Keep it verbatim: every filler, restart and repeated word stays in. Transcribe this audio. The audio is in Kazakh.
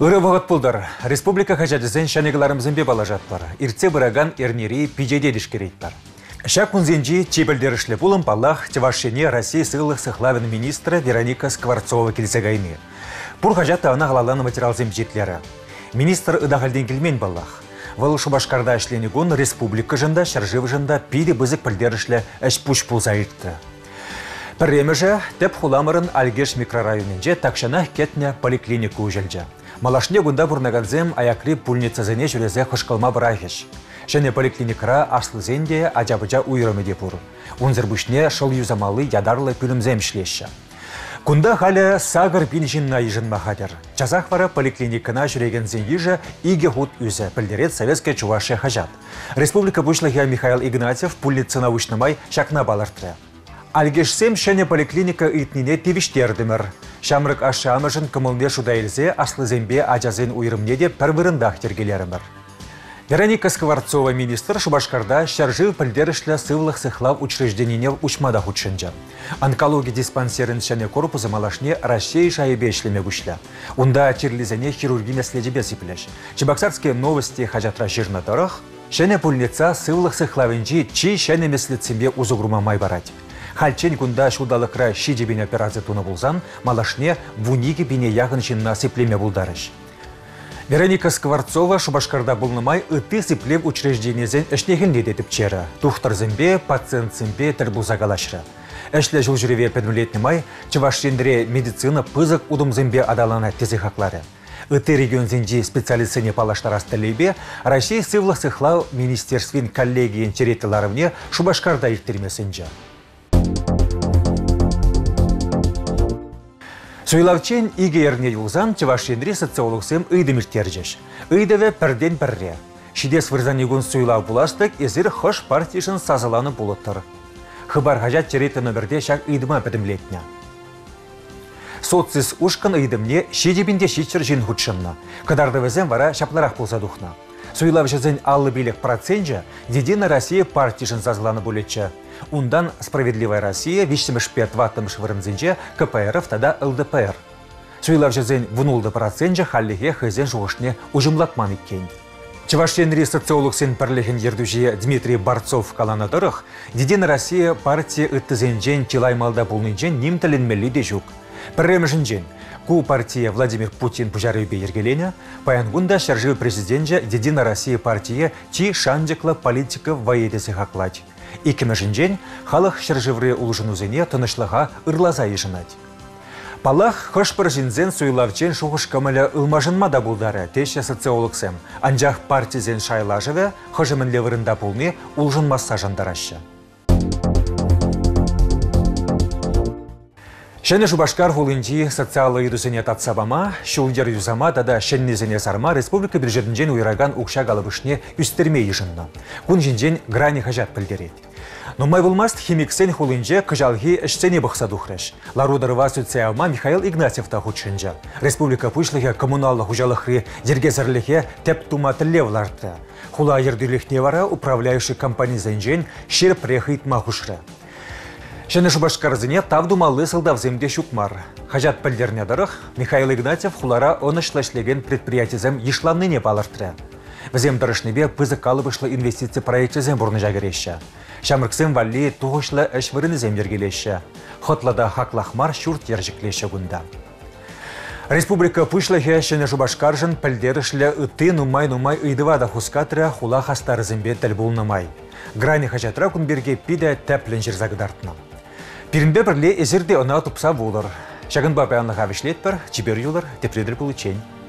Үрі вағыт бұлдар. Республика хажадызен шанегаларымызын бе бала жатпар. Ирце бұраган ернері пижеде дешкерейт бар. Шак күнзенжі чебілдерішлі бұлым паллах Чевашене Россия сығылық сықлавын министрі Вероника Скворцова келсегайны. Бұр хажатты ана ғалаланы материал земжетлері. Министр ыдағалден келмен баллах. Выл Шубашкарда ішленігін республика жында, шаржив жында пиде бізік пілдерішлі әш пұш пұлза етті. Пірремі теп хуламырын Альгеш микрорайонынже такшана кетне поликлинику үжелже. Малашне гунда бурнаганзем аякри пульницазене жүрезе хышқылма бірайхеш. Және поликлиникара аслызенде ажабыжа уйрымеде бұр. Унзырбышне шыл юзамалы ядарлы пүлімзем шлеші. Кунда халі сағыр бін жинна ежін махадер. Жазақ вара поликлиникана жүрегензен ежі иге худ үзі пілдерет Советская Чувашия хажат. Республика бұшлығы Михаил Игнатьев пульницына ұшнымай шакна балыртыры. Альгешсем шәне поликлиника үйтніне тевіштердімір. Шамрық ашамышын кымылне шудайлзе аслызембе ажазен уйрымне де пір-біріндақ тергелерімір. Вероника Скворцова министр Шубашкарда шаржив пілдерішлі сывлық сықлав учрежденине учмада худшынжа. Онкология диспансерін шәне корпузы малашне Россия шайыбе ішлеме күшлі. Унда черлизене хирургия следебе сипілеш. Чебоксарские новости хажатра жирна дұрық. Шәне пульница сывлық сықлавынжи чи шәне меслетсембе узугрумамай барать. Хальчен күнда шудалықра шидебен операция туны болзан, малашне вуниге біне яғын жинна сеплеме бұлдарыш. Вероника Скворцова Шубашкарда бұлнымай үтті сеплеп учреждениезен әшнеген недетіп чері. Тухтар зімбе, пациент зімбе тір бұлзагалашыры. Әшлі жыл жүреве пәдмілетнімай, Чевашендре медицина пызық удым зімбе адалана тезі хақлары. Үтті регион зінжи специалистсыне палаштар астылейбе, Россия сывлық сықлау министерствен коллегиен черетіларывне Шубашкарда ирттермесінжі. Суйлавчен иге ерне юлзан Чевашендре социологсем ыйдыміртержеш. Ыйдыве пірден пірре. Шидес вырзанегун суйлав буластык езір хош партишын сазыланы булыттыр. Хыбар хажат череті номерде шак ыйдыма пәдімлетіне. Соцсыз ушкан ыйдымне шедебінде шичір жин худшынна. Кадарды візен вара шапларақ болса духна. Суйлав жызын аллы билік процентжа Единая Россия партишын сазыланы булетчі. Ундан Справедливая Россия вишсемеш пет ваттымыш вырынзенже КПРФ тада ЛДПР. Суйлав жызен вунулды процентжа халлиге хызен жуғышне ужымлатман иккен. Чевашенри социолог сен пірлеген ердужие Дмитрий Борцов каланадырық, Единая Россия партия ыттызенжен чилаймалда бұлнынжен немтіленмелі де жүк. Пірремжінжен, ку партия Владимир Путин пужарыбе ергелене, паянгунда шаржывы президентже Единая Россия партия чи шанжықлы политика ваедесі хақлать. Икімежінжен халық шаржывры улжынузене тынышлыға ырлаза ежінать. Палах хошпыр жинзен суйлавчен шуғыш көмілі ылмажынма да бұлдары теші социологсем. Анжақ партизен шайлажыве хожымын левырында бұлны улжынмасса жандарашы. Шәне Шубашкар хулынжи социалы юдусыне татсабама, шулдер юзама дада шәннезене сарма республика бюджетінжен уйраган ұқша галыбышне үстерме ежінна. Күн жинжен грани хажат пілдерет. Но май булмаст химиксен хулынже кыжалги эшсене бұқса дұхреш. Ларударыва социалма Михаил Игнатьев та худшынжа. Республика пышлығы коммуналлы хужалықры дергезірліге теп тума тіллевларды. Хула ердүрліхне вара управляющий компания зенжен шер прехитма хушры. Шәне Шубашкарзыне тавдумалы сылдавземде шукмар. Хажат пілдерне дырық, Михаил Игнатьев хулара онышлашлеген предприятизем ешланныне балыртыры. Візем дырышныбе пызы калыбышлы инвестиция проектізем бұрны жагыреші. Шамырксем валли туғышлы әш вырынызем ергелеші. Хотлада хақлахмар шүрт ержіклеші гунда. Республика пышлығы Шәне Шубашкаржын пілдерішлі үтті нумай-нумай ыйдывада хускатыры хула хастарызембе тіл болнымай. Грани хачатра күнберге пиде тәплін жерзағыдартына. Пирімбе бірле езірде она тұпса болыр. Шағын бапайанлыға вішлет бір, чибер юлар, тепредір бұл үчен.